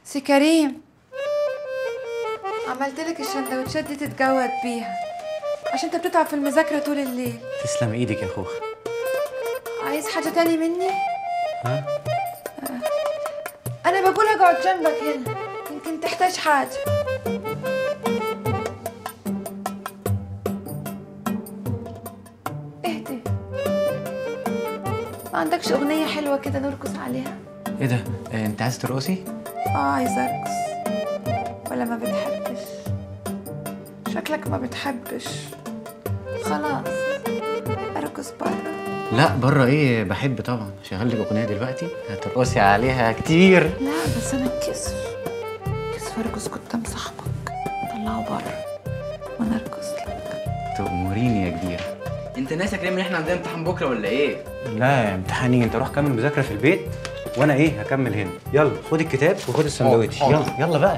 سي كريم، عملت لك الشندوتشات دي تتجود بيها عشان انت بتتعب في المذاكره طول الليل. تسلم ايدك يا خوخ. عايز حاجه تاني مني؟ ها؟ انا بقول اقعد جنبك هنا يمكن تحتاج حاجه. اهدي، ما عندكش اغنيه حلوه كده نرقص عليها؟ ايه ده؟ انت عايز ترقصي؟ عايزه ارقص. ولا ما بتحبش؟ شكلك ما بتحبش. خلاص ارقص بره. لا بره ايه، بحب طبعا. شغل لك اغنيه دلوقتي هترقصي عليها كتير. لا بس انا كسف ارقص قدام صاحبك. طلعه بره وانا ارقص لك. تأمريني يا كبير. انت ناسي يا كريم ان احنا عندنا امتحان بكره ولا ايه؟ لا امتحاني، انت روح كمل مذاكره في البيت وانا ايه هكمل هنا. يلا خد الكتاب وخد السندوتش. يلا يلا بقى.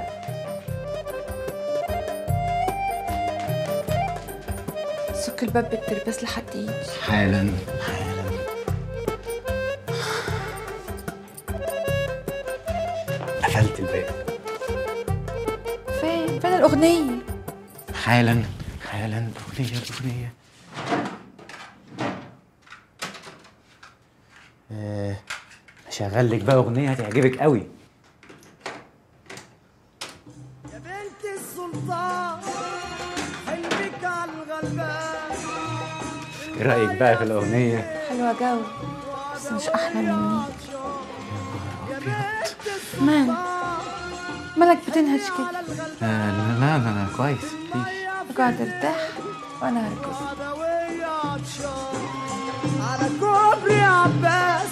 سك الباب بالترباس لحد يجي. حالا حالا. قفلت الباب. فين الاغنيه؟ حالا حالا. الاغنيه هشغل لك بقى اغنيه هتعجبك قوي. يا بنت السلطان حلمك على الغلبان. ايه رايك بقى في الاغنيه؟ حلوه جو بس مش احلى مني. يا ابيض. مالك بتنهج كده؟ لا لا انا كويس. اقعد ارتاح وانا هرقص. على كوبري عباس.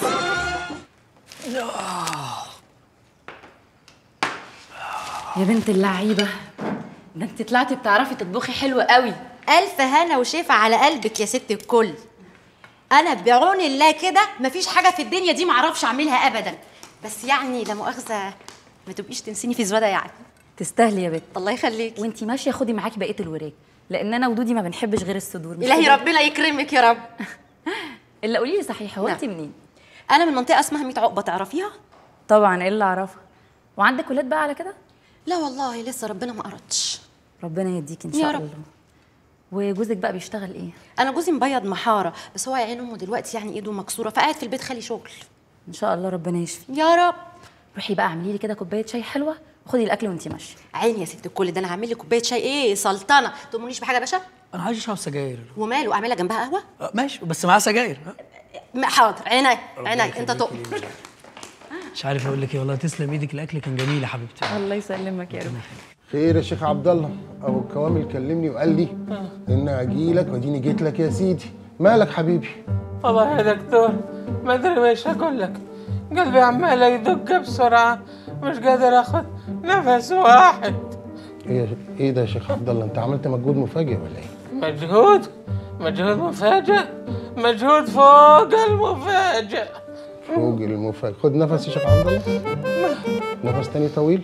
يا بنت اللعيبة، ده انت طلعتي بتعرفي تطبخي حلو قوي. ألف هنا وشفا على قلبك يا ست الكل. أنا بعون الله كده مفيش حاجة في الدنيا دي معرفش أعملها أبدا، بس يعني لا مؤاخذة ما تبقيش تنسيني في زوادة يعني. تستاهلي يا بنت. الله يخليك. وانتي ماشية خدي معاكي بقية الوراك، لأن أنا ودودي ما بنحبش غير الصدور. إلهي ربنا يكرمك يا رب. إلا قولي لي صحيح، هو انتي منين؟ أنا من منطقة اسمها 100 عقبة، تعرفيها؟ طبعا، إيه اللي أعرفها. وعندك ولاد بقى على كده؟ لا والله لسه ربنا ما أردش. ربنا يديك إن شاء يا الله. رب. وجوزك بقى بيشتغل إيه؟ أنا جوزي مبيض محارة، بس هو يا عين أمه دلوقتي يعني إيده مكسورة فقاعد في البيت خالي شغل. إن شاء الله ربنا يشفي. يا رب. روحي بقى اعملي لي كده كوباية شاي حلوة وخدي الأكل وانتي ماشية. عيني يا ست الكل، ده أنا هعمل لك كوباية شاي إيه سلطنة. تؤمرنيش بحاجة يا باشا؟ انا عايز اشرب سجاير. وماله، أعملها جنبها قهوة؟ ماشي بس معاه سجاير. حاضر، عيني عيني، أنت تؤمر. مش عارف اقول لك ايه والله. تسلم ايدك، الاكل كان جميل يا حبيبتي. الله يسلمك يا رب. خير يا شيخ عبد الله. ابو الكوامل كلمني وقال لي ان اجي لك واديني جيت لك يا سيدي. مالك حبيبي؟ والله يا دكتور ما ادري ايش اقول لك. قلبي عمال يدق بسرعه، مش قادر اخذ نفس واحد. ايه ده يا شيخ عبد الله؟ انت عملت مجهود مفاجئ ولا ايه؟ مجهود مفاجئ، مجهود فوق المفاجئ. فوق المفاجئ. خد نفس يا شيخ عبد الله. نفس تاني طويل.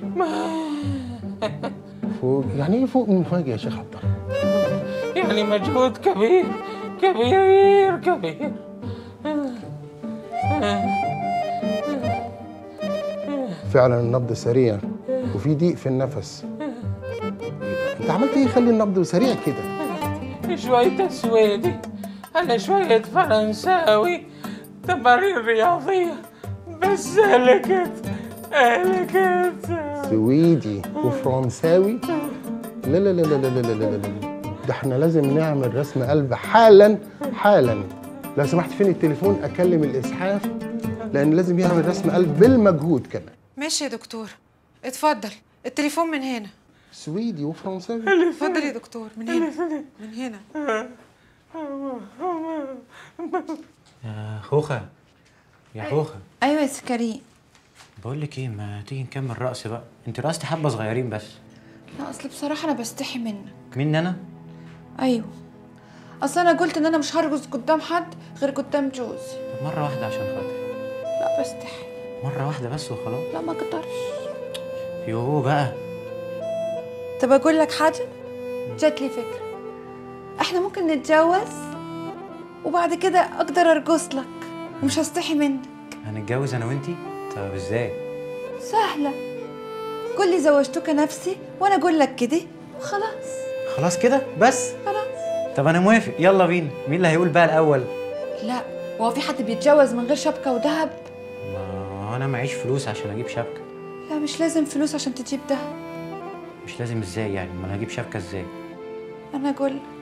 فوق يعني ايه فوق المفاجئ يا شيخ عبد الله؟ يعني مجهود كبير كبير كبير. فعلا النبض سريع وفي ضيق في النفس. انت عملت ايه يخلي النبض سريع كده؟ شوية سويدي على شوية فرنساوي، تمارين رياضية، بس هلكت. سويدي وفرنساوي؟ لا لا لا لا لا لا لا لا، ده احنا لازم نعمل رسم قلب حالا حالا. لو سمحت فين التليفون اكلم الاسعاف، لان لازم يعمل رسم قلب بالمجهود كمان. ماشي يا دكتور، اتفضل التليفون من هنا. سويدي وفرنساوي؟ اتفضل يا دكتور من هنا من هنا. يا خوخه يا خوخه. ايوه يا سي كريم. بقول لك ايه، ما تيجي نكمل رقص بقى؟ انت رقصتي حبه صغيرين بس. لا اصل بصراحه انا بستحي منك. مني انا؟ ايوه، اصل انا قلت ان انا مش هرقص قدام حد غير قدام جوزي. طب مره واحده عشان خاطري. لا بستحي. مره واحده بس وخلاص. لا ما اقدرش. يوه بقى. طب اقول لك حاجه، جات لي فكره. احنا ممكن نتجوز وبعد كده اقدر ارقص لك ومش هستحي منك. هنتجوز انا وانتي؟ طب ازاي؟ سهله. قول لي زوجتك نفسي وانا اقول لك كده وخلاص. خلاص كده بس؟ خلاص. طب انا موافق، يلا بينا. مين اللي هيقول بقى الاول؟ لا، هو في حد بيتجوز من غير شبكه وذهب؟ ما انا معيش فلوس عشان اجيب شبكه. لا، مش لازم فلوس عشان تجيب دهب. مش لازم ازاي يعني؟ ما انا هجيب شبكه ازاي؟ انا اقول لك.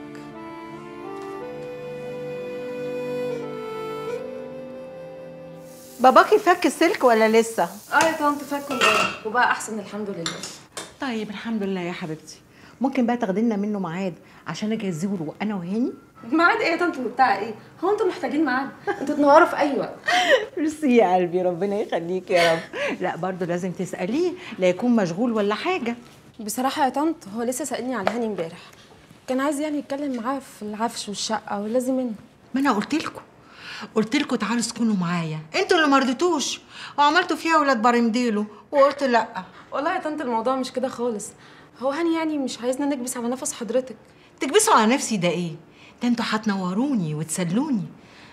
باباكي فك السلك ولا لسه؟ يا طنط فك وبقى احسن الحمد لله. طيب الحمد لله يا حبيبتي. ممكن بقى تاخدي لنا منه ميعاد عشان اجي ازوره انا وهاني؟ ميعاد ايه يا طنط وبتاع ايه؟ هو انتوا محتاجين ميعاد؟ انتوا تنوروا في اي وقت. ميرسي يا قلبي، ربنا يخليك يا رب. لا برضه لازم تساليه، لا يكون مشغول ولا حاجه. بصراحه يا طنط هو لسه سالني على هاني امبارح، كان عايز يعني يتكلم معاه في العفش والشقه ولازم منه. ما انا قلت لكم تعالوا اسكنوا معايا، انتوا اللي ما رضيتوش وعملتوا فيها ولاد برمديله وقلت لا. والله يا طنط الموضوع مش كده خالص، هو هاني يعني مش عايزنا نكبس على نفس حضرتك. تكبسوا على نفسي ده ايه؟ ده انتوا هتنوروني وتسلوني.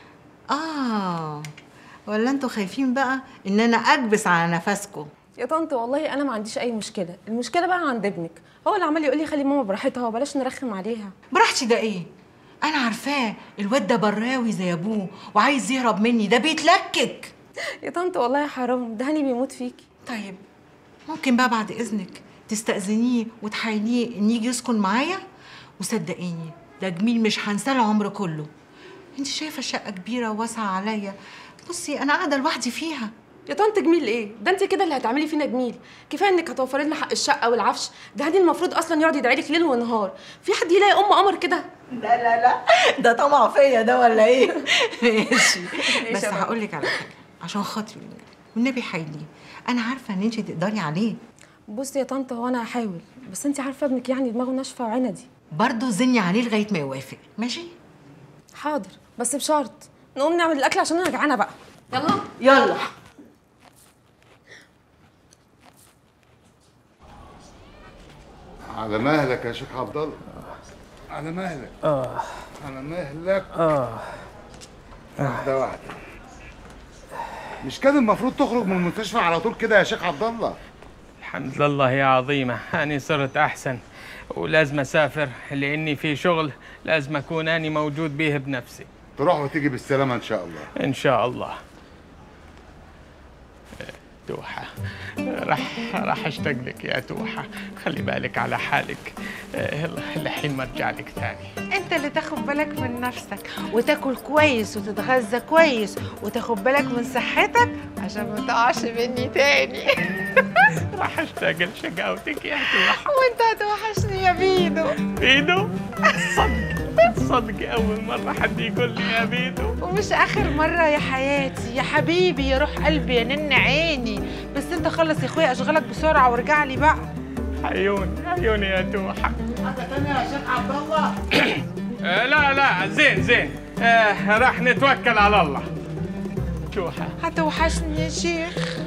ولا انتوا خايفين بقى ان انا اكبس على نفسكم؟ يا طنط والله انا ما عنديش اي مشكله، المشكله بقى عند ابنك، هو اللي عمال يقول لي خلي ماما براحتها وبلاش نرخم عليها. براحتي ده ايه؟ انا عارفاه، الواد ده براوي زي ابوه وعايز يهرب مني، ده بيتلكك. يا طنط والله حرام، ده هاني بيموت فيكي. طيب ممكن بقى بعد اذنك تستأذنيه وتحايليه ان يجي يسكن معايا؟ وصدقيني ده جميل مش هنساه العمر كله. انت شايفه الشقه كبيره وواسعه عليا، بصي انا قاعده لوحدي فيها. يا طنط جميل ايه؟ ده انت كده اللي هتعملي فينا جميل، كفايه انك هتوفري لنا حق الشقه والعفش، ده هاني المفروض اصلا يقعد يدعي لك ليل ونهار، في حد يلاقي قمر كده؟ لا ده طمع فيا ده ولا ايه؟ ماشي بس هقول لك على حاجه عشان خاطري والنبي حيلي، انا عارفه ان انت تقدري عليه. بصي يا طنط هو انا هحاول، بس انت عارفه ابنك يعني دماغه ناشفه وعندي. برضه زني عليه لغايه ما يوافق، ماشي؟ حاضر بس بشرط نقوم نعمل الاكل عشان انا جعانه بقى. يلا على مهلك يا شيخ عبد الله، على مهلك. على مهلك. واحده واحده. مش كان المفروض تخرج من المستشفى على طول كده يا شيخ عبد الله؟ الحمد لله يا عظيمة، أنا صرت أحسن ولازم أسافر لأني في شغل لازم أكون أنا موجود به بنفسي. تروح وتيجي بالسلامة إن شاء الله. إن شاء الله. توحة راح أشتاق لك يا توحة، خلي بالك على حالك الحين ما أرجع لك تاني. انت اللي تاخد بالك من نفسك وتاكل كويس وتتغذى كويس وتاخد بالك من صحتك عشان ما تقعش مني تاني. راح اشتاق لشقاوتك يا توحة. وانت هتوحشني يا بيدو. بيدو؟ صدق أول مرة حد يقول لي يا بيدو. ومش آخر مرة يا حياتي يا حبيبي يا روح قلبي يا نن عيني، بس انت خلص يا اخويا اشغالك بسرعة وارجع لي بقى. عيوني يا توحة. حاجة تانية يا شيخ عبد الله؟ لا زين راح نتوكل على الله. توحة هتوحشني يا شيخ.